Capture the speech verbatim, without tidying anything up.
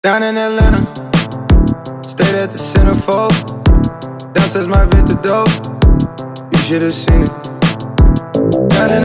Down in Atlanta, stayed at the Centerfold. Downstairs my Venta dope, you should've seen it. Down in